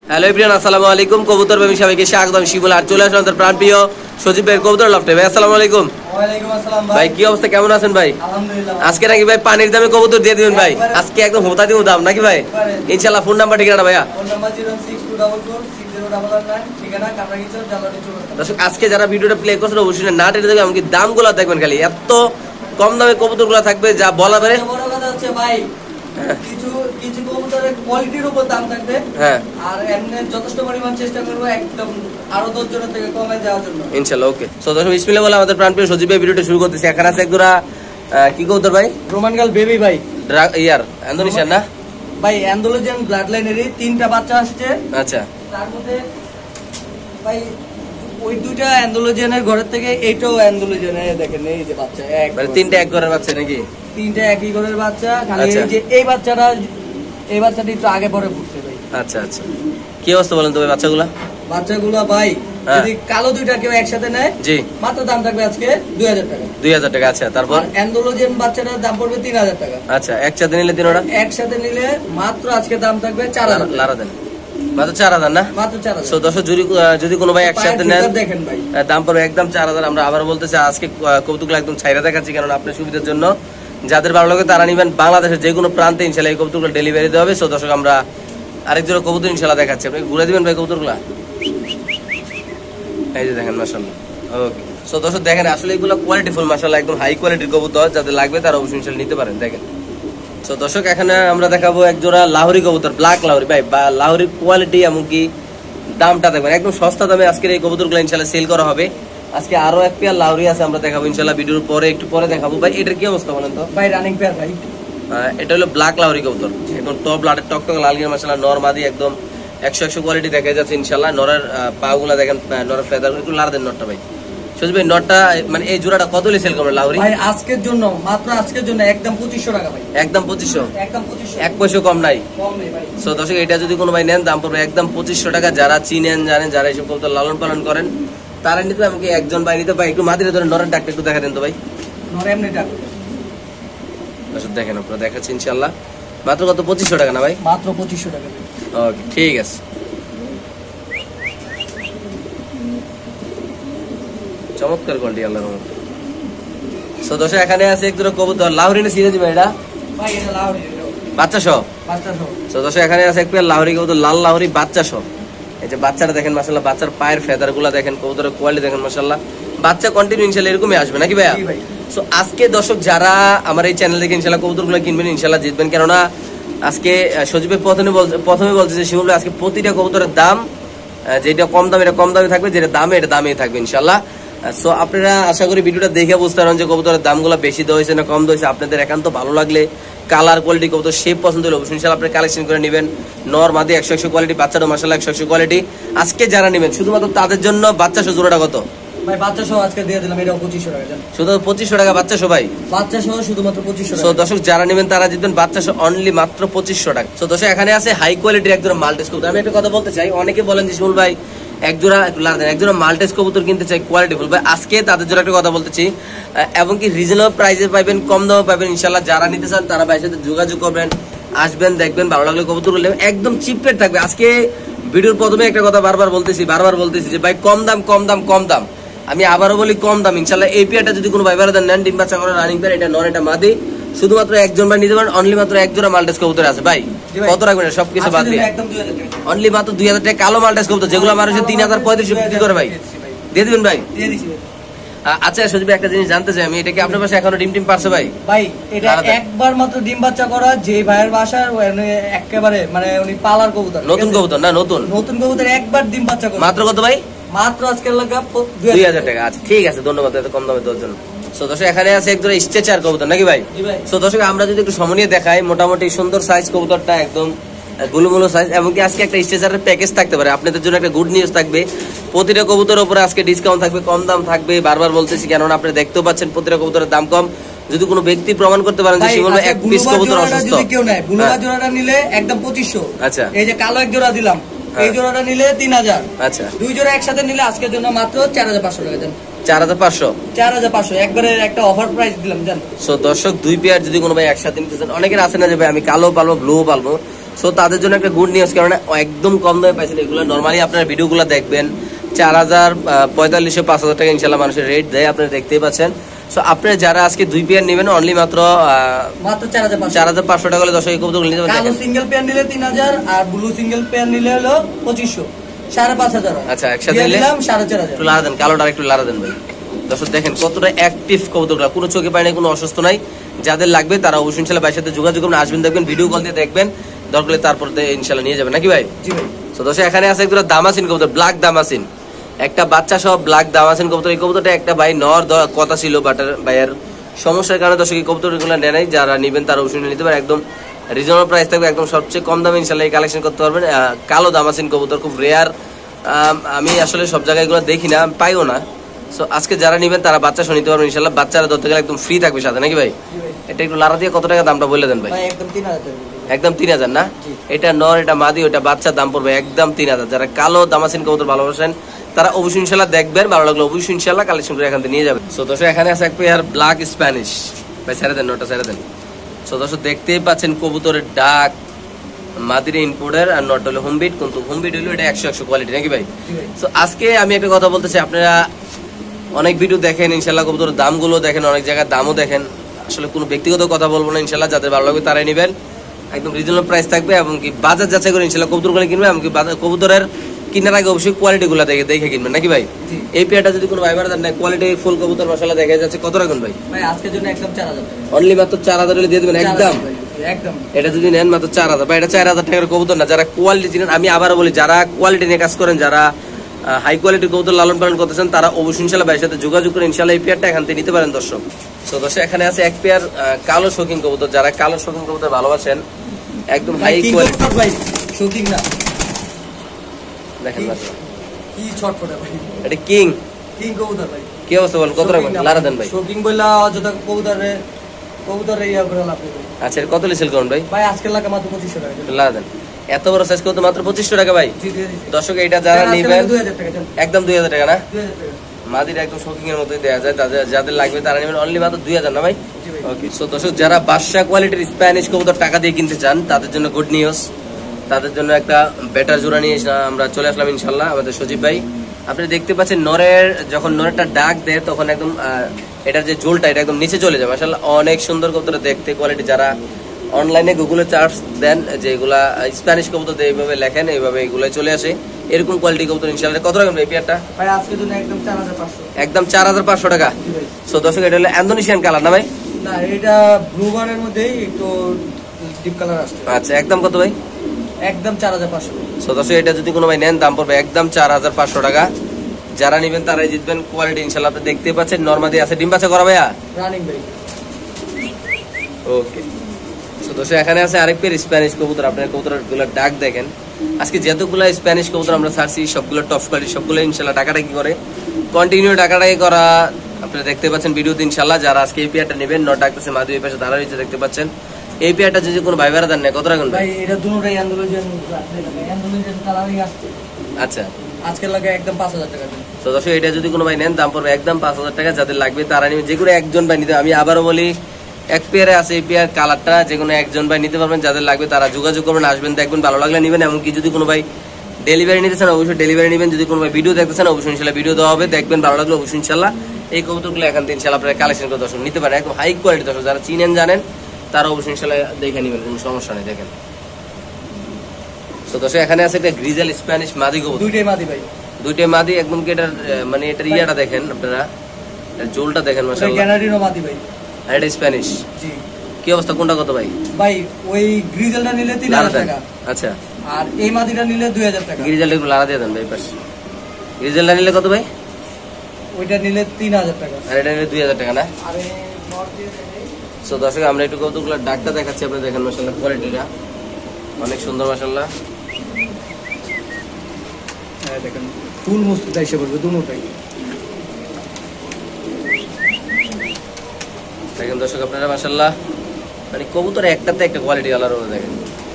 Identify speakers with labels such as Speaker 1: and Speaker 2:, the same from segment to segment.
Speaker 1: Hello everyone, আসসালামু আলাইকুম। কবুতর প্রেমী সবাইকে স্বাগতম। শিবুল আর চলে আসলাম আমাদের প্রাণপ্রিয় সজীব ভাইয়ের কবুতর লফটে। ভাই আসসালামু আলাইকুম।
Speaker 2: ওয়ালাইকুম আসসালাম
Speaker 1: ভাই, কি অবস্থা, কেমন আছেন ভাই?
Speaker 2: আলহামদুলিল্লাহ।
Speaker 1: আজকে নাকি ভাই পানির দামে কবুতর দিয়ে দিবেন ভাই? আজকে একদম হোতা দিব দাম নাকি ভাই? ইনশাআল্লাহ। ফোন নাম্বার ঠিকানা ভাইয়া?
Speaker 2: ফোন নাম্বার 0624460999, ঠিকানা কামরাঙ্গীরচর, জালালি চৌরাস্তা।
Speaker 1: দর্শক, আজকে যারা ভিডিওটা প্লে করছেন অবশ্যই না টেনে দেখবেন, এমনকি দামগুলো দেখবেন। খালি এত কম দামে কবুতরগুলো থাকবে যা বলা পারে।
Speaker 2: বড় কথা হচ্ছে ভাই, কিছু কিছু কবুতরের কোয়ালিটির উপর দাম থাকবে।
Speaker 1: হ্যাঁ,
Speaker 2: আর এমনি যথেষ্ট পরিমাণ চেষ্টা করবো একদম আরো 10 জনের থেকে কমে যাওয়ার জন্য
Speaker 1: ইনশাআল্লাহ। ওকে, সো দর্শক বিসমিল্লাহ বলে আমাদের প্রাণপ্রিয় সজীব ভাই ভিডিওটা শুরু করতেছি। এখানে আছে একজোড়া কি কবুতর ভাই?
Speaker 2: রোমান গার্ল বেবি ভাই,
Speaker 1: ইয়ার ইন্দোনেশিয়ান না
Speaker 2: ভাই? অ্যান্ডোলোজিয়ান ব্লাড লাইনেরই 3টা বাচ্চা আসছে।
Speaker 1: আচ্ছা,
Speaker 2: তার মধ্যে ভাই ওই দুইটা অ্যান্ডোলোজিয়ানের ঘরের থেকে এইটাও অ্যান্ডোলোজিয়ানের, দেখেন এই যে বাচ্চা এক,
Speaker 1: মানে তিনটা এক ঘরের বাচ্চা নাকি?
Speaker 2: তিনটা একই ঘরের বাচ্চা। খালি
Speaker 1: আচ্ছা।
Speaker 2: এই যে এই বাচ্চাটা একটু আগে পরে ফুটছে ভাই।
Speaker 1: আচ্ছা আচ্ছা, কি অবস্থা বলেন তো ভাই বাচ্চাগুলা?
Speaker 2: বাচ্চাগুলো ভাই যদি কালো দুইটা কেউ একসাথে নেয়,
Speaker 1: জি,
Speaker 2: মাত্র দাম থাকবে আজকে 2000 টাকা।
Speaker 1: 2000 টাকা। আচ্ছা, তারপর
Speaker 2: অ্যান্ডোলোজিয়ান বাচ্চাটার দাম পড়বে 3000 টাকা।
Speaker 1: আচ্ছা, একসাথে নিলে তিনোটা
Speaker 2: একসাথে নিলে মাত্র আজকে দাম থাকবে 4000
Speaker 1: লারা দেন, মাত্র 4000 না?
Speaker 2: মাত্র 4000।
Speaker 1: সো দর্শক, যদি কোনো ভাই একসাথে নেন
Speaker 2: দেখেন ভাই,
Speaker 1: দাম পড়বে একদম 4000। আমরা আবার বলতেছি, আজকে কবুতরগুলো একদম ছাইরা দেখাচ্ছি, কারণ আপনার সুবিধার জন্য। যাদের ভালো লাগে তারা নিবেন। বাংলাদেশের যে কোনো প্রান্তে ইনশাআল্লাহ এই কবুতরগুলো ডেলিভারি দেওয়া হবে। সো দর্শক, আমরা আরেক জোড়া কবুতর ইনশাআল্লাহ দেখাচ্ছি। আপনি ঘুরে দিবেন ভাই কবুতরগুলা? এই যে দেখেন, মাশাআল্লাহ। ওকে, সো দর্শক দেখেন, আসলে এগুলো কোয়ালিটি ফুল মাশাআল্লাহ, একদম হাই কোয়ালিটির কবুতর। যাদের লাগবে তারা অবশ্যই ইনশাআল্লাহ নিতে পারেন। দেখেন, সো দর্শক এখানে আমরা দেখাবো এক জোড়া লাহোরি কবুতর, ব্ল্যাক লাহোরি ভাই। বা লাহোরির কোয়ালিটি এমনকি দামটা দেখবেন একদম সস্তা দামে আজকের এই কবুতরগুলো ইনশাআল্লাহ সেল করা হবে। আজকে আরো এক পেয়ার লাহোরি আছে, আমরা দেখাবো ইনশাআল্লাহ ভিডিওর পরে, একটু পরে দেখাবো। ভাই এটার কি অবস্থা বলেন তো?
Speaker 2: ভাই রানিং পেয়ার ভাই।
Speaker 1: এটা হলো ব্ল্যাক লাহোরি কবুতর, একদম টপ লাটের টকটক লাল গিয়ে মাশাআল্লাহ, নরমাদি একদম 100 কোয়ালিটি দেখা যাচ্ছে ইনশাআল্লাহ। নরের পাগুলা দেখেন, নরের ফেদার একটু লার দেন নটটা ভাই। সজীব ভাই, নটটা মানে এই জোড়াটা কত হলে সেল করবেন লাহোরি?
Speaker 2: ভাই আজকের জন্য, মাত্র আজকের জন্য একদম 2500 টাকা ভাই।
Speaker 1: একদম 2500?
Speaker 2: একদম 2500,
Speaker 1: এক পয়সা কম নাই?
Speaker 2: কম নেই ভাই।
Speaker 1: সো দর্শক, এটা যদি কোনো ভাই নেন দাম পড়বে একদম 2500 টাকা। যারা চিনেন জানেন, যারা এইসব কবুতর লালন পালন করেন তারা নিতে। আমাকে একজন ভাই নিতে। ভাই একটু মাদিরে ধরে নরের ডাকটা একটু দেখা দেন তো ভাই।
Speaker 2: নরে এমনি ডাক
Speaker 1: দর্শক দেখেন, আপনারা দেখাচ্ছি ইনশাআল্লাহ। মাত্র কত? 2500 টাকা না ভাই?
Speaker 2: মাত্র 2500 টাকা ভাই।
Speaker 1: ওকে, ঠিক আছে। চমৎকার কোয়ালিটি, আল্লাহর রহমত। সো দর্শক, এখানে আছে এক দুটো কবুতর লাহোরি না সিরাজি ভাই? এটা
Speaker 2: ভাই এটা লাহোরি,
Speaker 1: বাচ্চা সহ।
Speaker 2: বাচ্চা সহ।
Speaker 1: সো দর্শক, এখানে আছে এক পেয়ার লাহোরি কবুতর, লাল লাহোরি বাচ্চা সহ। এই যে বাচ্চাটা দেখেন মাশাআল্লাহ, বাচ্চার পায়ের ফেদার গুলা দেখেন, কবুতরের কোয়ালিটি দেখেন মাশাআল্লাহ। বাচ্চা কন্টিনিউ ইনশাআল্লাহ এরকমই আসবে নাকি ভাইয়া? সো আজকে দর্শক যারা আমার এই চ্যানেল থেকে ইনশাআল্লাহ কবুতরগুলো কিনবেন ইনশাআল্লাহ জিতবেন। কেননা আজকে সজীবের প্রথমে বলছে যে শিমুল আজকে প্রতিটা কবুতরের দাম, যেটা কম দাম এটা কম দামে থাকবে, যেটা দামে এটা দামেই থাকবে ইনশাআল্লাহ। সো আপনারা আশা করি ভিডিওটা দেখে বুঝতে পারেন যে কবুতরের দামগুলো বেশি দেওয়া হয়েছে না কম দেওয়া হয়েছে। আপনাদের একান্ত ভালো লাগলে, কালার কোয়ালিটি কবুতর শেপ পছন্দ হলে অবশ্যই ইনশাআল্লাহ আপনি কালেকশন করে নেবেন। নর মাদি 100 কোয়ালিটি, বাচ্চাটা মাশাআল্লাহ 100 কোয়ালিটি। আজকে যারা নেবেন শুধুমাত্র তাদের জন্য বাচ্চা সহ জোড়াটা কত?
Speaker 2: ভাই বাচ্চা সহ আজকে দিয়ে দিলাম, এটাও 2500 টাকা জান।
Speaker 1: শুধু 2500 টাকা বাচ্চা সহ ভাই?
Speaker 2: বাচ্চা সহ শুধুমাত্র 2500 টাকা।
Speaker 1: সো দর্শক, যারা নেবেন তারা জিতবেন বাচ্চা সহ অনলি মাত্র 2500 টাকা। সো দর্শক, এখানে আছে হাই কোয়ালিটির একজোড়া মাল্টেস কবুতর। আমি একটা কথা বলতে চাই, অনেকে বলেন যে শিমুল ভাই একজোড়া মাল্টেস কবুতর কিনতে চাই কোয়ালিটি ফুল ভাই। আজকে তাদের জন্য একটা কথা বলতেছি, এবং কি রিজনেবল প্রাইসে পাবেন, কম দামে পাবেন ইনশাআল্লাহ। যারা নিতে চান তারা ভাইয়ের সাথে যোগাযোগ করবেন, আসবেন, দেখবেন, ভালো লাগলে কবুতর একদম চিপ রেট থাকবে। আজকে ভিডিওর প্রথমে একটা কথা বারবার বলতেছি যে ভাই কম দাম কম দাম কম দাম। আমি আবারও বলি কম দাম ইনশাআল্লাহ। এই পেয়ারটা যদি কোনো ভাই বারাদার নেন, ডিম বাচ্চা করা রানিং পেয়ার, এটা নর এটা মাদি, শুধুমাত্র একজন ভাই নিতে পারেন। অনলি মাত্র এক জোড়া মাল্টেস কবুতর আছে ভাই। কত রাখবেন সবকিছু বাদ দিয়ে?
Speaker 2: একদম 2000 টাকা।
Speaker 1: অনলি মাত্র 2000 টাকা কালো মাল্টেস কবুতর, যেগুলো মানুষের 3035 বিক্রি করে ভাই। দিয়ে দিবেন ভাই?
Speaker 2: দিয়ে দিছি।
Speaker 1: আচ্ছা সজীব, একটা জিনিস জানতে চাই আমি, এটা কি আপনার পাশে এখনো ডিম পারছে ভাই?
Speaker 2: ভাই এটা একবার মাত্র ডিম বাচ্চা করা, যে ভাইয়ের বাসার একেবারে মানে উনি পালার কবুতর,
Speaker 1: নতুন কবুতর না? নতুন
Speaker 2: কবুতর একবার ডিম বাচ্চা করে।
Speaker 1: মাত্র কত ভাই?
Speaker 2: মাত্র আজকের লাগা
Speaker 1: 2000 টাকা। আচ্ছা ঠিক আছে, ধন্যবাদ এত কম দামে দেওয়ার জন্য। সো দর্শক, এখানে আছে একজন স্ট্রেচার কবুতর নাকি ভাই? সো দর্শক, আমরা যদি একটু সমনিয়ে দেখাই, মোটামুটি সুন্দর সাইজ কবুতরটা, একদম গুলুমুলু সাইজ। এমনকি আজকে একটা স্ট্রেচারের প্যাকেজ থাকতে পারে আপনাদের জন্য, একটা গুড নিউজ থাকবে। প্রতিটা কবুতরের উপরে আজকে ডিসকাউন্ট থাকবে, কম দাম থাকবে। বারবার বলতেছি, কেননা আপনি দেখতেও পাচ্ছেন প্রতিটা কবুতরের দাম কম। যদি কোনো ব্যক্তি প্রমাণ করতে পারেন যে শিমুল এক পিস কবুতর অসুস্থ,
Speaker 2: যদি কেউ নেয় বুলুবা জোড়াটা নিলে একদম 2500।
Speaker 1: আচ্ছা,
Speaker 2: এই যে কালো এক জোড়া দিলাম, এই জোড়াটা নিলে 3000।
Speaker 1: আচ্ছা,
Speaker 2: দুই জোড়া একসাথে নিলে আজকের জন্য মাত্র 4500 টাকা দেন।
Speaker 1: 4500
Speaker 2: একবারে একটা অফার প্রাইস দিলাম জান।
Speaker 1: সো দর্শক, দুই পেয়ার যদি কোনো ভাই একসাথে নিতে চান, অনেকের আছে না যে ভাই আমি কালো পালবো ব্লু পালবো, সো তাদের জন্য একটা গুড নিউজ, কারণ একদম কম দামে পাইছেন এগুলো। নর্মালি আপনারা ভিডিওগুলো দেখবেন 4000, 4500, 5000 টাকা ইনশাল্লাহ মানুষের রেট দেয়, আপনারা দেখতেই পাচ্ছেন। সো আপনারা যারা আজকে 2 পেয়ার নেবেন অনলি মাত্র 4500 টাকা হলে দর্শক এই কবুতরগুলো নিতে পারবেন।
Speaker 2: কালো সিঙ্গেল পেয়ার নিলে 3000 আর ব্লু সিঙ্গেল পেয়ার নিলে হলো 2500, 5500।
Speaker 1: আচ্ছা, একসাথে নিলে
Speaker 2: 4500।
Speaker 1: একটু লাড়া দেন, কালোটা একটু লাড়া দেন ভাই। দর্শক দেখেন কতটা অ্যাক্টিভ কবুতরগুলো, কোনো চোখে পায় না, কোনো অসুস্থ নাই। যাদের লাগবে তারা অবশ্যই ইনশাল্লাহ ভাইয়ের সাথে যোগাযোগ করবেন, আসবেন, দেখবেন, ভিডিও কল দিয়ে দেখবেন, দরকার হলে তারপর ইনশাল্লাহ নিয়ে যাবেন, নাকি ভাই?
Speaker 2: জি ভাই।
Speaker 1: তো দর্শক এখানে আছে একদম দামাসিন কবুতর, ব্ল্যাক দামাসিন, একটা বাচ্চা সহ ব্ল্যাক দামাসিন কবুতর। এই কবুতরটা একটা ভাই নর কথা ছিল, বাটার ভাইয়ের সমস্যার কারণে দর্শক এই কবুতরগুলো নেয় নাই। যারা নেবেন তারা অবশ্যই নিতে পারেন, একদম রিজনেবল প্রাইস থাকবে, একদম সবচেয়ে কম দামে ইনশাল্লাহ এই কালেকশন করতে পারবেন। কালো দামাসিন কবুতর খুব রেয়ার, আমি আসলে সব জায়গায় এগুলো দেখি না, পাইও না। সো আজকে যারা নেবেন তারা বাচ্চা সহ নিতে পারবেন ইনশাল্লাহ। বাচ্চারা ধরতে গেলে একদম ফ্রি থাকবে সাথে, নাকি ভাই? এটা একটু লাড়া দিয়ে কত টাকা দামটা বলে দেন ভাই?
Speaker 2: একদম 3000।
Speaker 1: একদম 3000 না? এটা নর, এটা মাদি, ওটা বাচ্চা, দাম পড়বে একদম 3000। যারা কালো দামাসিন কবুতর ভালোবাসেন তারা অবশ্যই ইনশাল্লাহ দেখবেন, ভালো লাগলো অবশ্যই ইনশাল্লাহ কালেকশন করে এখান থেকে নিয়ে যাবেন। সো দর্শক এখানে আছে এক পেয়ার ব্ল্যাক স্প্যানিশ, ভাই ছেড়ে দেন, নটা ছেড়ে দেন। সো দর্শক দেখতেই পাচ্ছেন কবুতরের ডাক, মাদির ইনপুটের, আর নট হলো হোমবিট, কিন্তু হোমবিট হলো এটা 100 কোয়ালিটি, নাকি ভাই? সো আজকে আমি একটা কথা বলতে চাই, আপনারা অনেক ভিডিও দেখেন ইনশাল্লাহ, কবুতরের দামগুলো দেখেন, অনেক জায়গায় দামও দেখেন। আসলে কোনো ব্যক্তিগত কথা বলবো না ইনশাল্লাহ, যাদের ভালো লাগবে তারাই নেবেন, একদম রিজনেবল প্রাইস থাকবে, এবং কি বাজার যাচাই করে ইনশাল্লাহ কবুতরগুলো কিনবেন, এমনকি কবুতরের কেনার আগে অবশ্যই কোয়ালিটিগুলো দেখে কিনবেন, নাকি ভাই? এই পেয়ারটা যদি কোনো ভাই বাড়ার নেয়, কোয়ালিটি ফুল কবুতর মাশাআল্লাহ দেখা যাচ্ছে, কত রাখুন ভাই?
Speaker 2: ভাই আজকের জন্য একদম 4000 টাকা,
Speaker 1: অনলি মাত্র 4000 হলে দিয়ে দেবেন একদম।
Speaker 2: একদম
Speaker 1: এটা যদি নেন মাত্র 4000, ভাই এটা 4000 টাকার কবুতর না। যারা কোয়ালিটি চিনেন, আমি আবারও বলি, যারা কোয়ালিটি নিয়ে কাজ করেন, যারা হাই কোয়ালিটির কবুতর লালন পালন করতেছেন, তারা অবশ্যই ইনশাল্লাহ ভাইয়ের সাথে যোগাযোগ করে ইনশাল্লাহ এই পেয়ারটা এখান থেকে নিতে পারেন দর্শক। তো দর্শক এখানে আছে এক পেয়ার কালো শৌখিন কবুতর, যারা কালো শৌখিন কবুতর ভালোবাসেন, একদম হাই কোয়ালিটি।
Speaker 2: ভাই শৌখিন না,
Speaker 1: দেখেন মাত্র
Speaker 2: কি ছটফটা ভাই,
Speaker 1: এটা কিং
Speaker 2: কবুতর ভাই।
Speaker 1: কি অবস্থা বলেন, কত রাখবেন? লারা দেন ভাই।
Speaker 2: শৌখিন বললা অযথা কবুতরে ইয়া করে লাভ নেই ভাই।
Speaker 1: আচ্ছা, কত লিসেল করুন ভাই?
Speaker 2: ভাই আজকের লাগা মাত্র 2500 টাকা।
Speaker 1: লারা দেন, এত বড় সাইজ কত মাত্র 2500 টাকা ভাই?
Speaker 2: জি দিয়ে দিছি
Speaker 1: দর্শক এটা যারা নেবেন
Speaker 2: 2000 টাকা দেন,
Speaker 1: একদম 2000 টাকা না?
Speaker 2: 2000 টাকা
Speaker 1: মাদিরা একদম শৌখিন এর মতোই দেওয়া যায়, যাদের লাগবে তারা নেবেন অনলি মাত্র 2000 না ভাই?
Speaker 2: জি ভাই।
Speaker 1: ওকে, সো দর্শক যারা বাদশা কোয়ালিটির স্প্যানিশ কবুতর টাকা দিয়ে কিনতে চান তাদের জন্য গুড নিউজ, তাদের জন্য একটা বেটার জোড়া নিয়ে আমরা চলে আসলাম ইনশাল্লাহ। আমাদের সজীব ভাই, আপনি দেখতে পাচ্ছেন নরের যখন নরেরটা ডাক দেয় তখন একদম এটার যে ঝোলটা এটা একদম নিচে চলে যায়, মাশাআল্লাহ অনেক সুন্দর কবুতর দেখতে কোয়ালিটি। যারা অনলাইনে গুগলে চার্জ দেন যে এগুলা স্প্যানিশ কবুতর এইভাবে লেখেন, এইভাবে এগুলো চলে আসে, এরকম কোয়ালিটি কবুতর ইনশাআল্লাহ। কত রাখবেন এই পেয়ারটা?
Speaker 2: ভাই আজকের জন্য একদম 4500,
Speaker 1: একদম 4500 টাকা।
Speaker 2: জি ভাই।
Speaker 1: সো দর্শক এটা হলো ইন্দোনেশিয়ান কালার না ভাই?
Speaker 2: না এটা ব্লু বারের মধ্যেই একটু ডিপ কালার আসছে।
Speaker 1: আচ্ছা, একদম কত ভাই?
Speaker 2: একদম 4500।
Speaker 1: সো দর্শক এটা যদি কোনো ভাই নেন দাম পড়বে একদম 4500 টাকা। যারা নেবেন তারাই জিতবেন, কোয়ালিটি ইনশাআল্লাহ আপনি দেখতে পাচ্ছেন। নরমাদি আছে, ডিম বাচ্চা করা ভাইয়া?
Speaker 2: রানিং ভাই।
Speaker 1: ওকে, সো দর্শক এখানে আছে আরেক পেয়ার স্প্যানিশ কবুতর। আপনার কবুতরগুলো ডাক দেখেন, আজকে যতগুলো স্প্যানিশ কবুতর আমরা ছাড়ছি সবগুলো টপ কোয়ালিটি, সবগুলো ইনশাআল্লাহ টাকাটাকি করে কন্টিনিউ টাকাটাকি করা আপনারা দেখতে পাচ্ছেন ভিডিওতে ইনশাআল্লাহ। যারা আজকে এই পেয়ারটা নেবেন, নট ডাকতেছে মাদি এই পাশে দাঁড়া রয়েছে দেখতে পাচ্ছেন। এই পেয়ারটা যদি কোনো ভাই ভাড়া দেন না, কত রাখুন
Speaker 2: ভাই? এটা দুটোটাই অ্যান্ডোলজিয়ান কালারই আসছে।
Speaker 1: আচ্ছা,
Speaker 2: আজকের লাগে একদম 5000 টাকা দেন।
Speaker 1: তো দর্শক এটা যদি কোনো ভাই নেন দাম পড়বে একদম 5000 টাকা। যাদের লাগবে তারা নেবেন, যে কোনো একজন ভাই নিতে। আমি আবারও বলি, এক পেয়ারে আছে এই পেয়ার কালারটা, যে কোনো একজন ভাই নিতে পারবেন। যাদের লাগবে তারা যোগাযোগ করবেন, আসবেন, দেখবেন, ভালো লাগলে নেবেন। এমনকি যদি কোনো ভাই ডেলিভারি নিতে চান অবশ্যই ডেলিভারি নেবেন। যদি কোনো ভাই ভিডিও দেখতে চান অবশ্যই ইনশাল্লাহ ভিডিও দেওয়া হবে, দেখবেন, ভালো লাগলে অবশ্যই ইনশাল্লাহ এই কবুতরগুলো এখান থেকে ইনশাল্লাহ আপনারা কালেকশন করে দর্শক নিতে পারেন। একদম হাই কোয়ালিটি দর্শক, যারা চিনেন জানেন তারা অবশ্যই ইনশাল্লাহ দেখে নেবেন, কোনো সমস্যা নেই। দেখেন তো দর্শক এখানে আছে একটা গ্রিজেল স্প্যানিশ মাদি কবুতর,
Speaker 2: দুইটাই মাদি ভাই,
Speaker 1: দুইটাই মাদি। একদম কি এটার মানে এটার ইয়াটা দেখেন আপনারা, জোলটা দেখেন মাশাআল্লাহ।
Speaker 2: ক্যানাডিনো মাদি ভাই,
Speaker 1: আর এটা স্প্যানিশ।
Speaker 2: জি।
Speaker 1: কি অবস্থা, কোনটা কত ভাই?
Speaker 2: ভাই ওই গ্রিজেলটা নিলে 3000 টাকা,
Speaker 1: আচ্ছা,
Speaker 2: আর এই মাদিটা নিলে 2000 টাকা।
Speaker 1: গ্রিজেলটা একটু লাড়া দিয়ে দেন ভাই পাশে। গ্রিজেলটা নিলে কত ভাই?
Speaker 2: ওইটা নিলে 3000 টাকা,
Speaker 1: আর এটা নিলে 2000 টাকা না?
Speaker 2: আর এই নট দিয়ে দেন।
Speaker 1: সো দর্শক আমরা একটু কবুতরগুলো ডাকটা দেখাচ্ছি, আপনি দেখেন মাশাআল্লাহ কোয়ালিটিটা অনেক সুন্দর মাশাআল্লাহ।
Speaker 2: হ্যাঁ দেখেন ফুল মস্ত এসে পড়বে দুটোটাই।
Speaker 1: দেখেন দর্শক আপনারা মাশাআল্লাহ, মানে কবুতর একটাতে একটা কোয়ালিটি আলাদা দেখেন।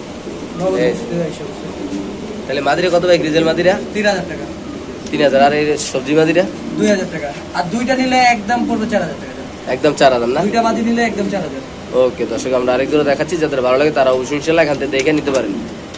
Speaker 1: তাহলে মাদিরা কত ভাই? গ্রিজেল মাদিরা
Speaker 2: 3000 টাকা,
Speaker 1: 3000। আর এই সবজি মাদিরা
Speaker 2: 2000 টাকা, আর দুইটা নিলে একদম পড়বে 4000 টাকা।
Speaker 1: একদম 4000 না?
Speaker 2: দুইটা মাদি নিলে একদম 4000।
Speaker 1: ওকে দর্শক, আমরা আরেকজন দেখাচ্ছি, যাদের ভালো লাগে তারা অবশ্যই ইনশাআল্লাহ এখান থেকে দেখে নিতে পারেন।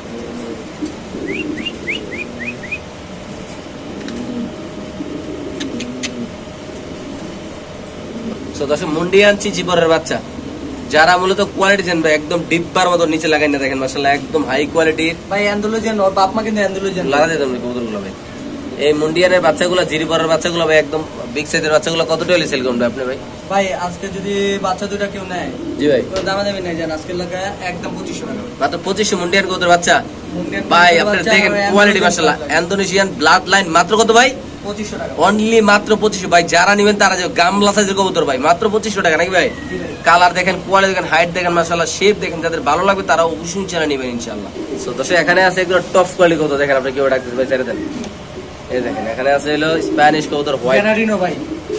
Speaker 1: তো দর্শক, মুন্ডিয়ান চিচিপরের বাচ্চা যারা মূলত কোয়ালিটি জানবে, একদম ডিব্বার মতো নিচে লাগাই না, দেখেন মাশাআল্লাহ একদম হাই কোয়ালিটির
Speaker 2: ভাই অ্যান্ডোলজিয়ান, ওর বাপ মা কিন্তু অ্যান্ডোলজিয়ান
Speaker 1: লাগা দিয়ে দেবেন কবুতরগুলো ভাই। এই মুন্ডিয়ানের বাচ্চাগুলো, জিরিপরের বাচ্চাগুলো ভাই, একদম বিগ সাইজের বাচ্চাগুলো কত টাকা সেল করবেন আপনি ভাই?
Speaker 2: ভাই আজকে যদি বাচ্চা দুটা কেউ নেয়,
Speaker 1: জি ভাই,
Speaker 2: তো দামাদামি নাই জান, আজকের লাগা একদম 2500 টাকা
Speaker 1: মাত্র 2500 মুন্ডিয়ান কবুতর বাচ্চা
Speaker 2: মুন্ডিয়ান
Speaker 1: ভাই।
Speaker 2: কবুতরের
Speaker 1: আপনারা
Speaker 2: বাচ্চা
Speaker 1: দেখেন
Speaker 2: আর
Speaker 1: কোয়ালিটি
Speaker 2: অ্যান্ডোলজিয়ান
Speaker 1: মাশাআল্লাহ,
Speaker 2: বাচ্চা।
Speaker 1: ইন্দোনেশিয়ান ব্লাড লাইন মাত্র কত ভাই?
Speaker 2: 2500 টাকা
Speaker 1: অনলি মাত্র 2500 ভাই। যারা নেবেন তারা যে গামলা সাইজের কবুতর ভাই, মাত্র 2500 টাকা নাকি ভাই?
Speaker 2: জি ভাই।
Speaker 1: কালার দেখেন, কোয়ালিটি দেখেন, হাইট দেখেন মাশাআল্লাহ, শেপ দেখেন, যাদের ভালো লাগবে তারা অবশ্যই চ্যানেল নেবেন ইনশাআল্লাহ। সো দর্শক, এখানে আছে একদম টপ কোয়ালিটি কবুতর, দেখেন আপনি কেউ ডাকতেছেন ভাই, ছেড়ে দেন। এই দেখেন এখানে আছে হলো স্প্যানিশ কবুতর হোয়াইট।
Speaker 2: ক্যানাডিনো ভাই,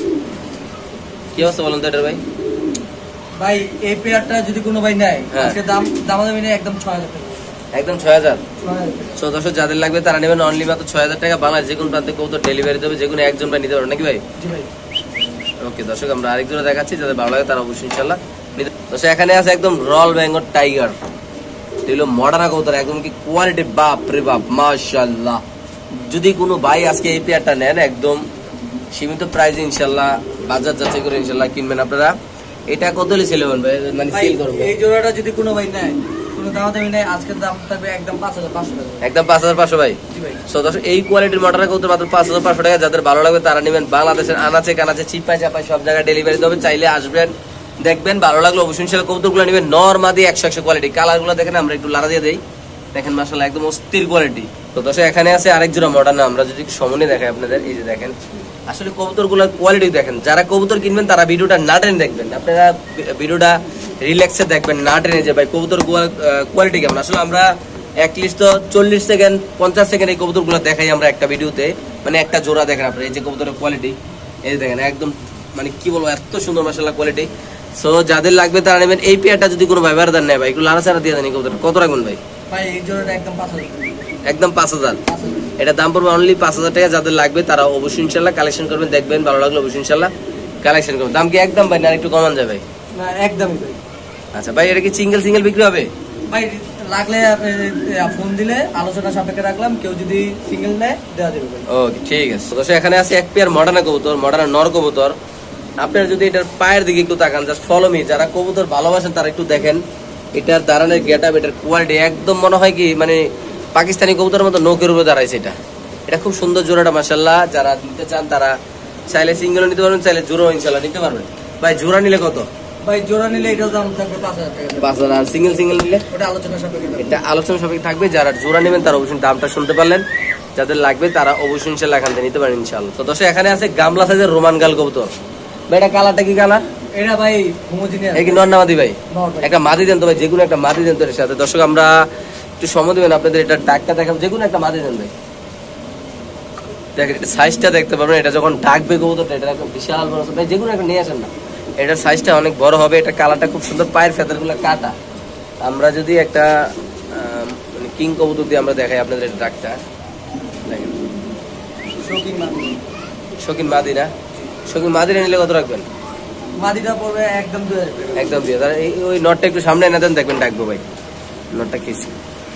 Speaker 1: কি অবস্থা বলুন তো এটার ভাই?
Speaker 2: ভাই এই পেয়ারটা যদি কোনো ভাই নেয়,
Speaker 1: হ্যাঁ।
Speaker 2: আজকে দামাদামি নেই, একদম 6000 টাকা
Speaker 1: একদম 6000।
Speaker 2: 6000 টাকা।
Speaker 1: সো দর্শক, যাদের লাগবে তারা নেবেন অনলি মাত্র 6000 টাকা। বাংলাদেশ যে কোনো প্রান্তে কবুতর ডেলিভারি দেবে, যে কোনো একজন ভাই নিতে পারবেন নাকি ভাই?
Speaker 2: জি ভাই।
Speaker 1: ওকে দর্শক, আমরা আরেকজনে দেখাচ্ছি, যাদের ভালো লাগে তারা অবশ্যই ইনশাআল্লাহ নিতে। দর্শক, এখানে আছে একদম রয়্যাল বেঙ্গল টাইগার, এগুলো মডার্ন কবুতর, একদম কি কোয়ালিটি, বাপ রে বাপ মাশাআল্লাহ। যদি কোনো ভাই আজকে এই পেয়ারটা নেন, একদম সীমিত প্রাইসে ইনশাআল্লাহ বাজার যাচাই করে ইনশাআল্লাহ কিনবেন আপনারা। এটা কত হলে সেল হবে ভাই, মানে
Speaker 2: ভাই
Speaker 1: সেল করবে?
Speaker 2: এই জোড়াটা যদি কোনো ভাই নেয়, কোনো দামাদামি নেয়, আজকের দাম থাকবে একদম 5500 টাকা
Speaker 1: একদম 5500 ভাই।
Speaker 2: জি ভাই।
Speaker 1: সো দর্শক, এই কোয়ালিটির মডার্ন কবুতর মাত্র 5500 টাকা। যাদের ভালো লাগবে তারা নেবেন। বাংলাদেশের আনাচে কানাচে, চিপায় চাপায় সব জায়গায় ডেলিভারি দেবে। চাইলে আসবেন, দেখবেন, ভালো লাগলো অবশ্যই ইনশাআল্লাহ কবুতরগুলো নেবেন। নরমাদি 100 কোয়ালিটি। কালারগুলো দেখেন, আমরা একটু লাড়া দিয়ে দেই, দেখেন মাশাআল্লাহ একদম অস্থির কোয়ালিটি। তো দর্শক, এখানে আছে আরেক জোড়া মডার্ন, আমরা যদি সামনে দেখাই আপনাদের, এই যে দেখেন আসলে কবুতরগুলোর কোয়ালিটি দেখেন। যারা কবুতর কিনবেন তারা ভিডিওটা না টেনে দেখবেন, আপনারা ভিডিওটা রিল্যাক্সে দেখবেন, না টেনে যে ভাই কবুতর কোয়ালিটি কেমন। আসলে আমরা অ্যাটলিস্ট তো 40 সেকেন্ড 50 সেকেন্ড এই কবুতরগুলো দেখাই আমরা একটা ভিডিওতে, মানে একটা জোড়া দেখেন আপনারা। এই যে কবুতরের কোয়ালিটি, এই দেখেন একদম মানে কি বলবো, এত সুন্দর মাশাআল্লাহ কোয়ালিটি। সো যাদের লাগবে তারা নেবেন। এই পেয়ারটা যদি কোনো ভাই বারদার নেয় ভাই, একটু লাড়াচাড়া দিয়ে দেন। এই কবুতর কত রাখবেন ভাই?
Speaker 2: ভাই এই জোড়াটা একদম 5000 টাকা
Speaker 1: একদম 5000।
Speaker 2: 5000
Speaker 1: এটা দাম পড়বে অনলি 5000 টাকা। যাদের লাগবে তারা অবশ্যই ইনশাআল্লাহ কালেকশন করবেন, দেখবেন ভালো লাগলো অবশ্যই ইনশাআল্লাহ কালেকশন করবেন। দাম কি একদম ভাই, না একটু কমান যায় ভাই?
Speaker 2: না একদমই ভাই।
Speaker 1: আচ্ছা ভাই, এটা কি সিঙ্গেল সিঙ্গেল বিক্রি হবে?
Speaker 2: ভাই লাগলে ফোন দিলে আলোচনা সাপেক্ষে রাখলাম, কেউ যদি সিঙ্গেল নেয় দেওয়া যাবে ভাই।
Speaker 1: ওকে ঠিক আছে। তো এখানে আছে এক পেয়ার মডার্ন কবুতর, মডার্ন নর কবুতর। আপনারা যদি এটার পায়ের দিকে একটু তাকান, জাস্ট ফলো মি, যারা কবুতর ভালোবাসেন তারা একটু দেখেন এটার দাঁড়ানোর গেটআপ, এটার কোয়ালিটি একদম মনে হয় কি মানে পাকিস্তানি কবুতরের মতো নৌকের উপরে দাঁড়াইছে। এটা খুব সুন্দর জোড়াটা মাশাআল্লাহ। যারা নিতে চান তারা চাইলে সিঙ্গেলও নিতে পারবেন, চাইলে জোড়াও ইনশাআল্লাহ নিতে পারবেন। ভাই জোড়া নিলে কত?
Speaker 2: ভাই জোড়া নিলে এটার দাম থাকবে 5000 টাকা।
Speaker 1: 5000। আর সিঙ্গেল সিঙ্গেল নিলে
Speaker 2: ওটা আলোচনা সাপেক্ষে থাকবে।
Speaker 1: এটা আলোচনা সাপেক্ষে থাকবে। যারা জোড়া নেবেন তারা অবশ্যই দামটা শুনতে পারলেন, যাদের লাগবে তারা অবশ্যই ইনশাআল্লাহ এখান থেকে নিতে পারেন ইনশাআল্লাহ। তো দর্শক, এখানে আছে গামলা সাইজের রোমান গাল কবুতর। ভাই এটা কালারটা কি কালার?
Speaker 2: এটা ভাই হোমোজিনিয়াস।
Speaker 1: এই কি নর না মাদি ভাই?
Speaker 2: নর ভাই।
Speaker 1: একটা মাদি দেন তো ভাই, যে কোনো একটা মাদি দেন তো এর সাথে। দর্শক, আমরা একটু সময় দেবেন আপনাদের, এটা ডাকটা দেখাবো, যে কোনো একটা মাদি দেন ভাই। দেখেন এটা সাইজটা দেখতে পারবেন, এটা যখন ডাকবে কবুতরটা, এটা একদম বিশাল বড় ভাই, যে কোনো একটা নিয়ে আসেন না, এটার সাইজটা অনেক বড় হবে। এটা কালারটা খুব সুন্দর, পায়ের ফেদারগুলো কাটা। আমরা যদি একটা মানে কিং কবুতর দিয়ে আমরা দেখাই আপনাদের এটা ডাকটা দেখেন।
Speaker 2: শৌখিন মাদি।
Speaker 1: শৌখিন মাদি না? শৌখিন মাদিরা নিলে কত রাখবেন?
Speaker 2: মাদিটা পড়বে একদম 2000 টাকা।
Speaker 1: একদম 2000। ওই নটটা একটু সামনে এনে দেন, দেখবেন ডাকবো ভাই। নটটা কিসি।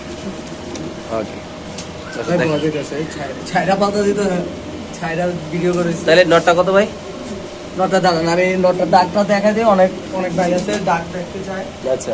Speaker 1: ওকে
Speaker 2: ভাই মজা আছে, ছাইরা পাতা দিতে ছাইরা ভিডিও করেছি।
Speaker 1: তাহলে নটটা কত ভাই?
Speaker 2: নটা দাঁড়ান, আমি নটার ডাকটা দেখা দিই। অনেক অনেক ভাই আছে ডাক দেখতে চায়।
Speaker 1: আচ্ছা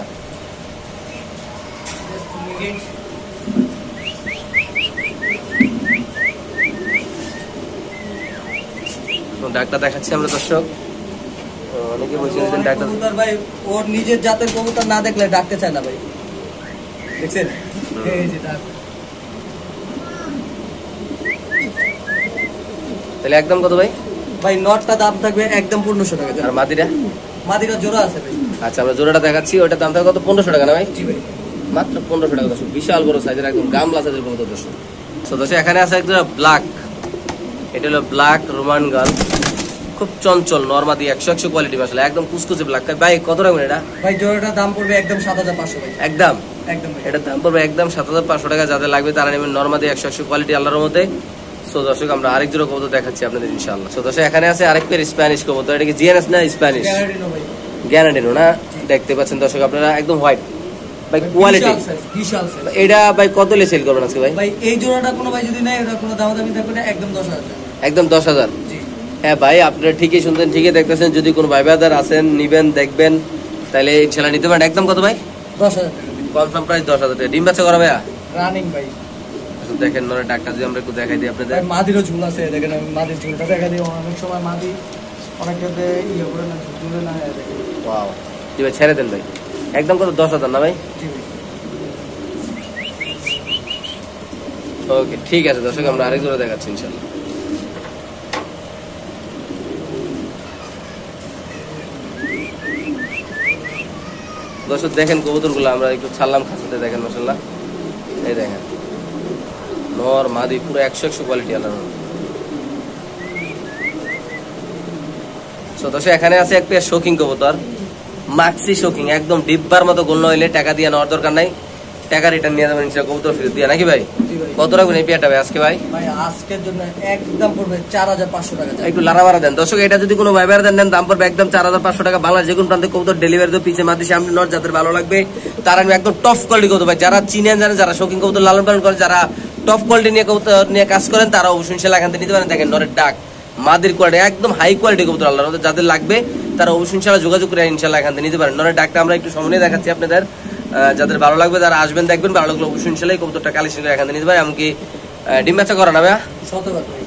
Speaker 1: ডাকটা দেখাচ্ছি আমরা দর্শক। অনেকে বলছেন যে ডাকটা
Speaker 2: কবুতর ভাই ওর নিজের জাতের কবুতর না দেখলে ডাকতে চায় না ভাই, দেখছেন? এই যে ডাক।
Speaker 1: তাহলে একদম কত ভাই?
Speaker 2: ভাই নটটা দাম থাকবে একদম 1500 টাকা।
Speaker 1: আর মাদিরা?
Speaker 2: মাদিরা জোড়া আছে ভাই।
Speaker 1: আচ্ছা, আমরা জোড়াটা দেখাচ্ছি, ওটার দাম থাকবে কত? 1500 টাকা না ভাই?
Speaker 2: জি ভাই।
Speaker 1: মাত্র 1500 টাকা দর্শক। বিশাল বড় সাইজের, একদম গামলা সাইজের কবুতর দর্শক। তো দর্শক, এখানে আছে একটা ব্ল্যাক, এটা হলো ব্ল্যাক রোমান গাল, খুব চঞ্চল, নরমাদি 100 কোয়ালিটি মাশাআল্লাহ, একদম কুচকুচে ব্ল্যাক। ভাই কত রাখবেন এটা?
Speaker 2: ভাই জোড়াটার দাম পড়বে একদম 7500 ভাই।
Speaker 1: একদম
Speaker 2: একদম ভাই।
Speaker 1: এটার দাম পড়বে একদম 7500 টাকা। যাদের লাগবে তারা নেবেন নরমাদি 100 কোয়ালিটি আল্লাহর মধ্যে। সো দর্শক, আমরা আরেক জোড়া কবুতর দেখাচ্ছি আপনাদের ইনশাআল্লাহ। সো দর্শক, এখানে আছে আরেক পেয়ার স্প্যানিশ কবুতর। এটা কি জিএনএস না স্প্যানিশ?
Speaker 2: গ্যারান্টি নো ভাই।
Speaker 1: গ্যারান্টি না?
Speaker 2: জি।
Speaker 1: দেখতে পাচ্ছেন দর্শক আপনারা, একদম হোয়াইট ভাই, কোয়ালিটি
Speaker 2: বিশাল size।
Speaker 1: এটা ভাই কত লে সেল করবেন আজকে ভাই?
Speaker 2: ভাই এই জোড়াটা কোনো ভাই যদি নেয়, এটা কোনো দামাদামি থাকবে না, একদম 10,000 টাকা।
Speaker 1: একদম 10,000।
Speaker 2: জি
Speaker 1: হ্যাঁ ভাই, আপনারা ঠিকই শুনছেন, ঠিকই দেখতেছেন। যদি কোনো ভাই বাজার আছেন, নিবেন, দেখবেন, তাহলে ইনশাল্লাহ নিতে পারেন। একদম কত ভাই?
Speaker 2: 10,000 টাকা
Speaker 1: কনফার্ম প্রাইস 10,000 টাকা। ডিম বাচ্চা করা ভাইয়া?
Speaker 2: রানিং ভাই।
Speaker 1: দেখেন নরে ডাকটা যদি আমরা একটু দেখাই দিই আপনাদের।
Speaker 2: ভাই মাদিরও ঝুল আছে, দেখেন আমি মাদির ঝুলটা দেখা দিই। অনেক সময় মাদি অনেকটাতে ইয়ে করে না, ঝুলে না, দেখেন।
Speaker 1: ওয়াও, জি ভাই ছেড়ে দেন ভাই। একদম কত? 10,000 না ভাই?
Speaker 2: জি ভাই।
Speaker 1: ওকে ঠিক আছে দর্শক, আমরা আরেক জোড়া দেখাচ্ছি ইনশাল্লাহ। দর্শক দেখেন কবুতরগুলো আমরা একটু ছাড়লাম খাঁচাতে, দেখেন মাশাআল্লাহ, এই দেখেন নর মাদি পুরো 100 কোয়ালিটি আলাদা। তো দর্শক এখানে আছে একটা শোকিং কবুতর, মাক্সি শোকিং, একদম ডিব্বার মতো গোল হইলে টাকা দিয়ে নেওয়ার দরকার নাই, টাকা রিটার্ন নিয়ে যাবেন ইনশাআল্লাহ, কবুতর ফেরত দিয়ে, নাকি ভাই?
Speaker 2: জি ভাই।
Speaker 1: কত রাখবেন এই পেয়ারটা ভাই আজকে ভাই?
Speaker 2: ভাই আজকের জন্য একদম পড়বে 4,500 টাকা।
Speaker 1: একটু লাড়ামারা দেন দর্শক, এটা যদি কোনো ভাইবার দেন দাম পড়বে একদম 4,500 টাকা। বাংলা যে কোনো প্রান্তে কবুতর ডেলিভারি তো পিছে মাদি সামনে নর, যাদের ভালো লাগবে তারা আমি একদম টপ কোয়ালিটি কবুতর ভাই, যারা চিনেন জানেন, যারা শৌখিন কবুতর লালন পালন করেন, যারা টপ কোয়ালিটি নিয়ে কবুতর নিয়ে কাজ করেন, তারা অবশ্যই ইনশাআল্লাহ এখান থেকে নিতে পারেন। দেখেন নরের ডাক, মাদির কোয়ালিটি একদম হাই কোয়ালিটি কবুতর, আল্লাহর মধ্যে যাদের লাগবে তারা অবশ্যই ইনশাআল্লাহ যোগাযোগ করে ইনশাআল্লাহ এখান থেকে নিতে পারেন। নরের ডাকটা আমরা একটু সামনে দেখাচ্ছি আপনাদের, যাদের ভালো লাগবে তারা আসবেন, দেখবেন, ভালো লাগলো অবশ্যই ইনশাআল্লাহ এই কবুতরটা কালেকশন করে এখান থেকে নিতে পারেন। এমনকি ডিম বাচ্চা করা না ভাইয়া?
Speaker 2: 100 ভাই।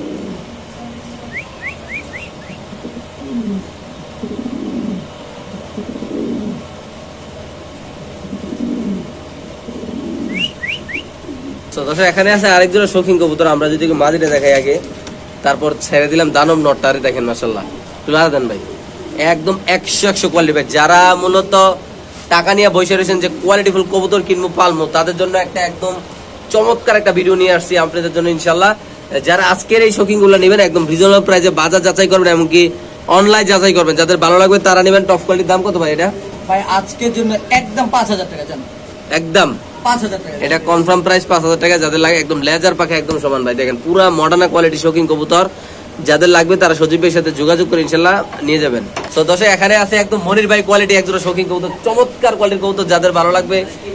Speaker 1: তো দর্শক এখানে আছে আরেক জোড়া শৌখিন কবুতর, আমরা যদি মাদিটা দেখাই আগে, তারপর ছেড়ে দিলাম দানব নটটারে, দেখেন মাশাআল্লাহ, তুলা দেন ভাই, একদম 100 কোয়ালিটি ভাই। যারা মূলত টাকা নিয়ে বসে রয়েছেন যে কোয়ালিটিফুল কবুতর কিনবো পালবো, তাদের জন্য একটা একদম চমৎকার একটা ভিডিও নিয়ে আসছি আপনাদের জন্য ইনশাআল্লাহ। যারা আজকের এই শৌখিন গুলো নেবেন একদম রিজনেবল প্রাইসে বাজার যাচাই করবেন, এমনকি অনলাইন যাচাই করবেন, যাদের ভালো লাগবে তারা নেবেন। টপ কোয়ালিটির দাম কত ভাই এটা?
Speaker 2: ভাই আজকের জন্য একদম 5,000 টাকা জান,
Speaker 1: একদম
Speaker 2: 5,000 টাকা।
Speaker 1: এটা কনফার্ম প্রাইস 5,000 টাকা। যাদের লাগে একদম লেজার পাখা একদম সমান ভাই, দেখেন পুরা মডার্ন কোয়ালিটি শৌখিন কবুতর, যাদের লাগবে তারা সজীবের সাথে যোগাযোগ করে ইনশাআল্লাহ নিয়ে যাবেন। তো দর্শক এখানে আছে একদম মনির ভাই কোয়ালিটি একজোড়া শৌখিন কবুতর, চমৎকার কোয়ালিটির কবুতর, যাদের ভালো লাগবে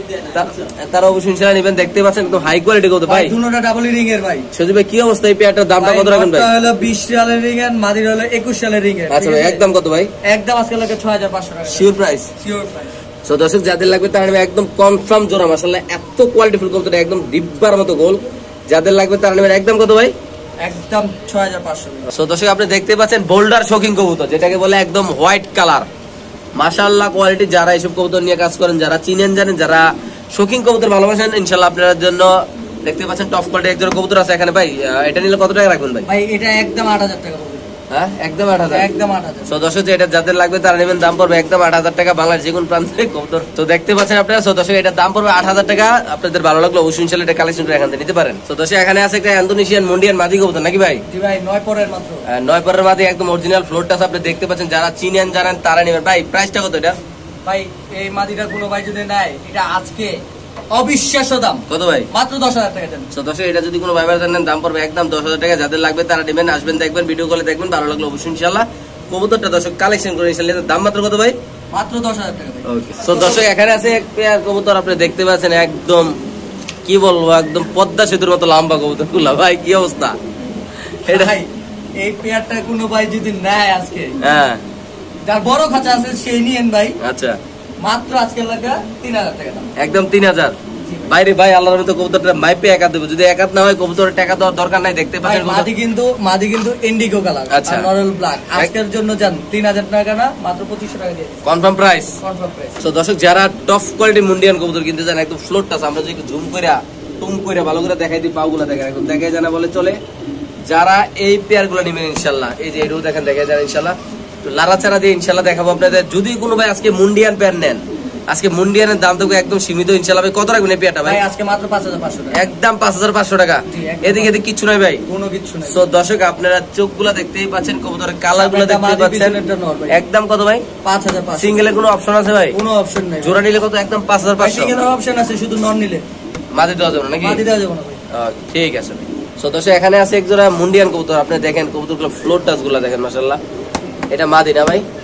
Speaker 1: তারা অবশ্যই ইনশাআল্লাহ নেবেন। দেখতে পাচ্ছেন একদম হাই কোয়ালিটি কবুতর ভাই,
Speaker 2: দুটোটা ডাবল রিং এর ভাই।
Speaker 1: সজীব ভাই কি অবস্থা এই পেয়ারটার দামটা কত রাখবেন ভাই?
Speaker 2: হলো 20 সালের রিং এর, মাদির হলো 21 সালের রিং এর।
Speaker 1: আচ্ছা ভাই একদম কত ভাই?
Speaker 2: একদম আজকে লাগে 6,500 টাকা
Speaker 1: শিওর প্রাইস?
Speaker 2: Sure price.
Speaker 1: তো দর্শক যাদের লাগবে তারা নেবেন একদম কনফার্ম জোড়া, মাশাআল্লাহ এত কোয়ালিটিফুল কবুতর, একদম ডিব্বার মতো গোল, যাদের লাগবে তারা নেবেন একদম কত ভাই?
Speaker 2: একদম 6,500।
Speaker 1: সো দর্শক আপনি দেখতে পাচ্ছেন বোল্ডার শৌখিন কবুতর, যেটাকে বলে একদম হোয়াইট কালার, মাশাআল্লাহ কোয়ালিটি। যারা এইসব কবুতর নিয়ে কাজ করেন, যারা চিনেন জানেন, যারা শৌখিন কবুতর ভালোবাসেন, ইনশাআল্লাহ আপনাদের জন্য দেখতে পাচ্ছেন টপ কোয়ালিটি একজন কবুতর আছে এখানে ভাই। এটা নিলে কত টাকা রাখবেন ভাই?
Speaker 2: ভাই এটা একদম 8,000 টাকা পড়বে।
Speaker 1: হ্যাঁ একদম 8,000।
Speaker 2: একদম 8,000।
Speaker 1: সো দর্শক এটা যাদের লাগবে তারা নেবেন, দাম পড়বে একদম 8,000 টাকা, বাংলার যে কোনো প্রান্তে কবুতর। তো দেখতে পাচ্ছেন আপনারা, সো দর্শক এটার দাম পড়বে 8,000 টাকা। আপনাদের ভালো লাগলো অবশ্যই ইনশাআল্লাহ এটা কালেকশন করে এখান থেকে নিতে পারেন। তো দর্শক এখানে আছে একটা ইন্দোনেশিয়ান মুন্ডিয়ান মাদি কবুতর, নাকি ভাই?
Speaker 2: জি ভাই 9 পরের মাত্র।
Speaker 1: 9 পরের মাদি একদম অরিজিনাল ফ্লোরটা আপনি দেখতে পাচ্ছেন, যারা চিনেন জানেন তারা নেবেন। ভাই প্রাইসটা কত এটা?
Speaker 2: ভাই এই মাদিটা কোনো ভাই যদি নেয়, এটা আজকে অবিশ্বাস্য দাম।
Speaker 1: কত ভাই?
Speaker 2: মাত্র 10,000 টাকা দেন।
Speaker 1: তো দর্শক এটা যদি কোনো ভাইবার জানেন দাম পড়বে একদম 10,000 টাকা। যাদের লাগবে তারা নেবেন, আসবেন, দেখবেন, ভিডিও কলে দেখবেন, ভালো লাগলো অবশ্যই ইনশাআল্লাহ কবুতরটা দর্শক কালেকশন করে ইনশাআল্লাহ। দাম মাত্র কত ভাই?
Speaker 2: মাত্র 10,000 টাকা ভাই।
Speaker 1: ওকে। তো দর্শক এখানে আছে এক পেয়ার কবুতর, আপনি দেখতে পাচ্ছেন একদম কি বলবো, একদম পদ্মা সেতুর মতো লম্বা কবুতর গুলা, ভাই কি অবস্থা এটা?
Speaker 2: ভাই এই পেয়ারটা কোনো ভাই যদি নেয় আজকে,
Speaker 1: হ্যাঁ
Speaker 2: যার বড় খাঁচা আছে সেই নিয়েন ভাই,
Speaker 1: আচ্ছা
Speaker 2: মাত্র আজকে লাগা 3,000 টাকা দাম।
Speaker 1: একদম 3,000। বাইরে ভাই আল্লাহর মতো কবুতরটা মাইপে একাত দেবো, যদি একাত না হয় কবুতরের টাকা দেওয়ার দরকার নাই। দেখতে
Speaker 2: ভাই
Speaker 1: পাচ্ছেন
Speaker 2: মাদি কিন্তু ইন্ডিগো কালার,
Speaker 1: আচ্ছা।
Speaker 2: আর নরল ব্ল্যাক। আজকের জন্য জান 3,000 টাকা না, মাত্র 2,500 টাকা দিয়ে দিন।
Speaker 1: Confirm price?
Speaker 2: Confirm price.
Speaker 1: তো দর্শক যারা টপ কোয়ালিটি মুন্ডিয়ান কবুতর কিনতে চান, একদম ফ্লোরটা আমরা যদি জুম করে টুম করে ভালো করে দেখাই দিই, পাগুলা দেখেন একদম দেখাই জানা বলে চলে। যারা এই পেয়ার গুলো নেবেন ইনশাল্লাহ, এই যে এটাও দেখেন দেখাই যান ইনশাল্লাহ, তো লাড়াচাড়া দিয়ে ইনশাল্লাহ দেখাবো আপনাদের। যদি কোনো ভাই আজকে মুন্ডিয়ান পেয়ার নেন, আজকে মুন্ডিয়ানের দাম থাকবে একদম সীমিত ইনশাল্লাহ। ভাই কত রাখবেন এই পেয়ারটা ভাই?
Speaker 2: ভাই আজকে মাত্র 5,500 টাকা।
Speaker 1: একদম 5,500 টাকা।
Speaker 2: জি, একদম।
Speaker 1: এদিকে এদিকে কিচ্ছু নাই ভাই,
Speaker 2: কোনো কিছু নাই।
Speaker 1: তো দর্শক আপনারা চোখগুলা দেখতেই পাচ্ছেন, কবুতরের কালার গুলো দেখতেই পাচ্ছেন। একদম কত ভাই?
Speaker 2: 5,500।
Speaker 1: সিঙ্গেলের কোনো অপশন আছে ভাই?
Speaker 2: কোনো অপশন নাই।
Speaker 1: জোড়া নিলে কত? একদম 5,500।
Speaker 2: সিঙ্গেলের অপশন আছে, শুধু নন নিলে
Speaker 1: মাঝে দেওয়া যাবে না নাকি?
Speaker 2: মাদি দেওয়া যাবে না ভাই।
Speaker 1: ঠিক আছে ভাই। সো দর্শক এখানে আছে এক জোড়া মুন্ডিয়ান কবুতর, আপনি দেখেন কবুতরগুলো ফ্লোর টাচ গুলা দেখেন মাশাআল্লাহ। এটা মাদি না ভাই?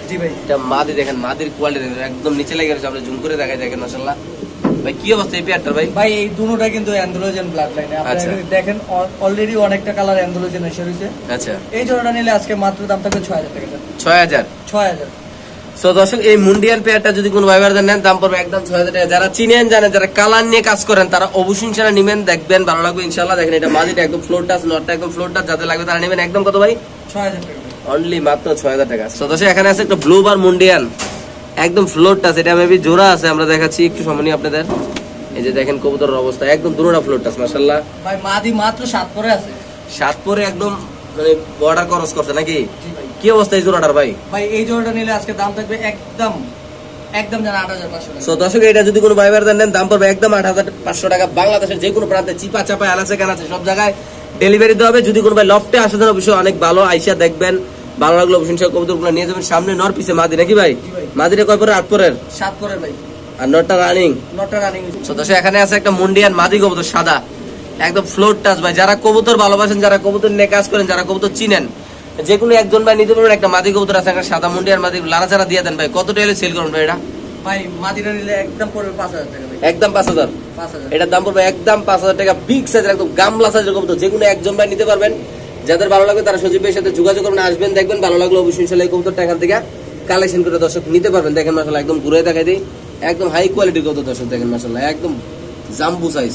Speaker 2: জি ভাই
Speaker 1: এটা মাদি দেখেন, মাদির কোয়ালিটি একদম নিচে লেগে গেছে, আমরা জুম করে দেখাই দেখেন মাশাআল্লাহ। ভাই কি অবস্থা এই পেয়ারটার ভাই?
Speaker 2: ভাই এই দুটোটা কিন্তু অ্যান্ডোলোজেন ব্লাড লাইনে,
Speaker 1: আচ্ছা।
Speaker 2: আপনারা দেখেন অলরেডি অনেকটা কালার অ্যান্ডোলোজেন এসে রয়েছে।
Speaker 1: আচ্ছা,
Speaker 2: এই জোড়াটা নিলে আজকে মাত্র দাম থাকবে 6000 টাকা।
Speaker 1: 6000।
Speaker 2: 6000।
Speaker 1: সো দর্শক, এই মুন্ডিয়ান পেয়ারটা যদি কোনো ভাইবার নেন দাম পড়বে একদম 6000 টাকা। যারা চিনেন জানেন, যারা কালার নিয়ে কাজ করেন তারা অবশ্যই ইনশাআল্লাহ নেবেন, দেখবেন ভালো লাগবে ইনশাআল্লাহ। দেখেন এটা মাদিটা একদম ফ্লোর টাচ, নটটা একদম ফ্লোর টাচ, যাদের লাগবে তারা নেবেন। একদম কত ভাই?
Speaker 2: 6000 টাকা।
Speaker 1: অনলি মাত্র 6000 টাকা। সো দর্শক, এখানে আছে একটা ব্লু বার মুন্ডিয়ান, একদম ফ্লোর টাচ। এটা মেবি জোড়া আছে, আমরা দেখাচ্ছি একটু সময় নিয়ে আপনাদের। এই যে দেখেন কবুতরের অবস্থা, একদম দুটোটা ফ্লোর টাচ মাশাআল্লাহ।
Speaker 2: ভাই মাদি মাত্র 7 পরে আছে।
Speaker 1: 7 পরে একদম মানে বর্ডার ক্রস করছে নাকি?
Speaker 2: জি ভাই।
Speaker 1: কি অবস্থা এই জোড়াটার ভাই?
Speaker 2: ভাই এই জোড়াটা নিলে আজকে দাম থাকবে একদম জানা 8500 টাকা।
Speaker 1: সো দর্শক, এটা যদি কোনো ভাইবার নেন দাম পড়বে একদম 8500 টাকা। বাংলাদেশের যে কোনো প্রান্তে চিপা চাপা আনাচে কানাচে সব জায়গায় ডেলিভারি দেওয়া হবে। যদি কোনো ভাই লফটে আসে দেন অবশ্যই অনেক ভালো আইসা দেখবেন, ভালো লাগলো অবশ্যই সব কবুতরগুলো নিয়ে যাবেন। সামনে নর, পিছে মাদি নাকি ভাই?
Speaker 2: জি ভাই।
Speaker 1: মাদিরে কয় পরে? 8 পরের।
Speaker 2: 7 পরে ভাই।
Speaker 1: আর নটটা রানিং।
Speaker 2: নটটা রানিং।
Speaker 1: সো দর্শক, এখানে আছে একটা মুন্ডিয়ান মাদি কবুতর, সাদা একদম ফ্লোর টাচ ভাই। যারা কবুতর ভালোবাসেন, যারা কবুতর নিয়ে কাজ করেন, যারা কবুতর চিনেন, যে কোনো একজন ভাই নিতে পারবেন। একটা মাদি কবুতর আছে, একটা সাদা মুন্ডিয়ান মাদি, লাড়াচাড়া দিয়ে দেন ভাই। কত টাকা সেল করুন ভাই এটা?
Speaker 2: ভাই মাদিটা নিলে একদম পড়বে 5000 টাকা ভাই।
Speaker 1: একদম 5000।
Speaker 2: 5000।
Speaker 1: এটার দাম পড়বে একদম 5000 টাকা। বিগ সাইজের একদম গামলা সাইজের কবুতর, যে কোনো একজন ভাই নিতে পারবেন। যাদের ভালো লাগবে তারা সজীব ভাইয়ের সাথে যোগাযোগ করবেন, আসবেন, দেখবেন ভালো লাগলো অবশ্যই ইনশাআল্লাহ এই কবুতরটা এখান থেকে কালেকশন করে দর্শক নিতে পারবেন। দেখেন মাশাআল্লাহ, একদম ঘুরে দেখাই দিই, একদম হাই কোয়ালিটির কবুতর দর্শক। দেখেন মাশাআল্লাহ, একদম জাম্বু সাইজ।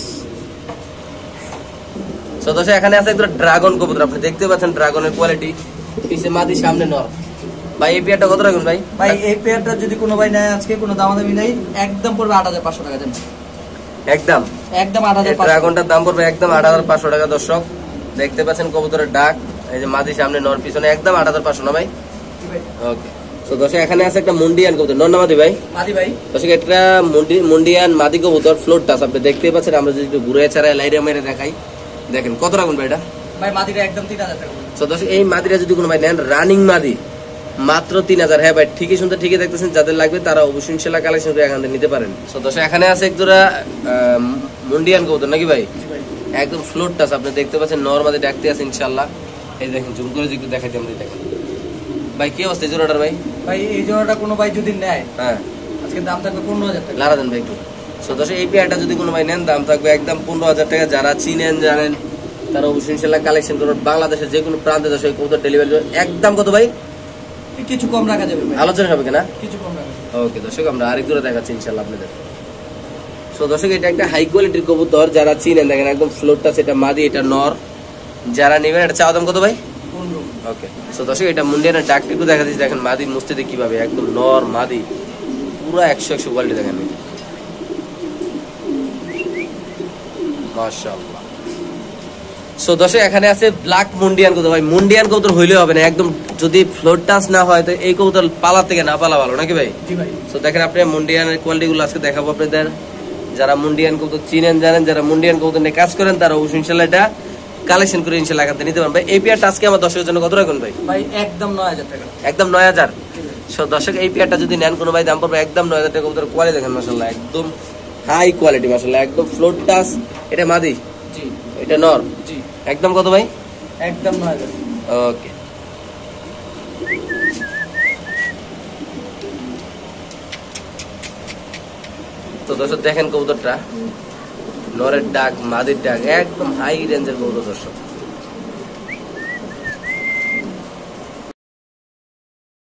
Speaker 1: সো দর্শক, এখানে আছে একটা ড্রাগন কবুতর, আপনি দেখতে পাচ্ছেন ড্রাগনের কোয়ালিটি, পিছে মাদি সামনে নর। ভাই এই পেয়ারটা কত রাখবেন ভাই?
Speaker 2: ভাই এই পেয়ারটা যদি কোনো ভাই নেয় আজকে কোনো দামাদামি নাই, একদম পড়বে 8500 টাকা দেন।
Speaker 1: একদম
Speaker 2: 8500।
Speaker 1: ড্রাগনটার দাম পড়বে একদম 8500 টাকা। দর্শক দেখতে পাচ্ছেন কবুতরের ডাক, এই যে মাদি সামনে নর পিছনে, একদম 8500 না ভাই? ওকে। তো দর্শক, এখানে আছে একটা মুন্ডিয়ান কবুতর, নর না মাদি ভাই?
Speaker 2: মাদি ভাই।
Speaker 1: দর্শক, এটা মুন্ডিয়ান মাদি কবুতর, ফ্লোর টাচ, আপনি দেখতেই পাচ্ছেন। আমরা যদি একটু ঘুরে ছাড়াই লাইরে মেরে দেখাই, দেখেন কত রাখবেন ভাই এটা?
Speaker 2: ভাই মাদিটা একদম 3000 টাকা।
Speaker 1: তো দর্শক, এই মাদিটা যদি কোনো ভাই নেন, রানিং মাদি, মাত্র 3000। হ্যাঁ ভাই, ঠিকই শুনতে ঠিকই দেখতেছেন। যাদের লাগবে তারা অবশ্যই ইনশাআল্লাহ কালেকশন করে এখান থেকে নিতে পারেন। তো দর্শক, এখানে আছে এক জোড়া মুন্ডিয়ান কবুতর নাকি ভাই? একদম ফ্লোর টাচ, আপনি দেখতে পাচ্ছেন নর মাদি ডাকতে আছে ইনশাআল্লাহ। এই দেখেন জুম করে একটু দেখাইতে আমরা, দেখেন ভাই কি অবস্থা এই জোড়াটার ভাই?
Speaker 2: ভাই এই জোড়াটা কোনো ভাই যদি নেয়
Speaker 1: হ্যাঁ,
Speaker 2: আজকে দাম থাকবে 15000 টাকা।
Speaker 1: লারা দেন ভাই একটু। সো দর্শক, এই পেয়ারটা যদি কোনো ভাই নেন দাম থাকবে একদম 15000 টাকা। যারা চিনেন জানেন তারা অবশ্যই ইনশাআল্লাহ কালেকশন করবেন। বাংলাদেশের যে কোনো প্রান্তে দর্শক কবুতর ডেলিভারি একদম কত ভাই?
Speaker 2: কিছু কম রাখা যাবে ভাই।
Speaker 1: আলোচনা হবে কিনা?
Speaker 2: কিছু কম রাখা যাবে।
Speaker 1: ওকে দর্শক, আমরা আরেক জোড়া দেখাচ্ছি ইনশাআল্লাহ আপনাদের। সো দর্শক, এটা একটা হাই কোয়ালিটির কবুতর, যারা চিনেন দেখেন একদম ফ্লোর টাচ। এটা মাদি, এটা নর। যারা নেবেন এটা চাওয়া দাম কত ভাই?
Speaker 2: 15।
Speaker 1: ওকে। সো দর্শক, এটা মুন্ডিয়ানের ডাকটিকু দেখা দিচ্ছি, দেখেন মাদি মুস্তিতে কিভাবে, একদম নর মাদি পুরো 100 কোয়ালিটি দেখেন মাশাআল্লাহ। সো দর্শক, এখানে আছে ব্ল্যাক মুন্ডিয়ান কবুতর ভাই। মুন্ডিয়ান কবুতর হইলে হবে না, একদম যদি ফ্লোর টাচ না হয় তো এই কবুতর পালা থেকে না পালা ভালো নাকি ভাই?
Speaker 2: জি ভাই।
Speaker 1: সো দেখেন আপনি মুন্ডিয়ানের কোয়ালিটি গুলো আজকে দেখাবো আপনাদের। যারা মুন্ডিয়ান কবুতর চিনেন জানেন, যারা মুন্ডিয়ান কবুতর নিয়ে কাজ করেন তারা অবশ্যই ইনশাআল্লাহ এটা কালেকশন করে ইনশাআল্লাহ এখান থেকে নিতে পারবেন ভাই। এই পেয়ারটা আজকে আমার দর্শকের জন্য কত রাখবেন ভাই?
Speaker 2: ভাই একদম 9000 টাকা।
Speaker 1: একদম 9000। সো দর্শক, এই পেয়ারটা যদি নেন কোনো ভাই দাম পড়বে একদম 9000 টাকা। কবুতর কোয়ালিটি দেখেন মাশাআল্লাহ, একদম হাই কোয়ালিটি মাশাআল্লাহ, একদম ফ্লোর টাচ। এটা মাদি,
Speaker 2: জি।
Speaker 1: এটা নর।
Speaker 2: জি।
Speaker 1: একদম কত ভাই?
Speaker 2: একদম 9000।
Speaker 1: ওকে। তো দর্শক দেখেন কবুতরটা, নরের ডাক, মাদির ডাক, একদম হাই রেঞ্জের কবুতর দর্শক।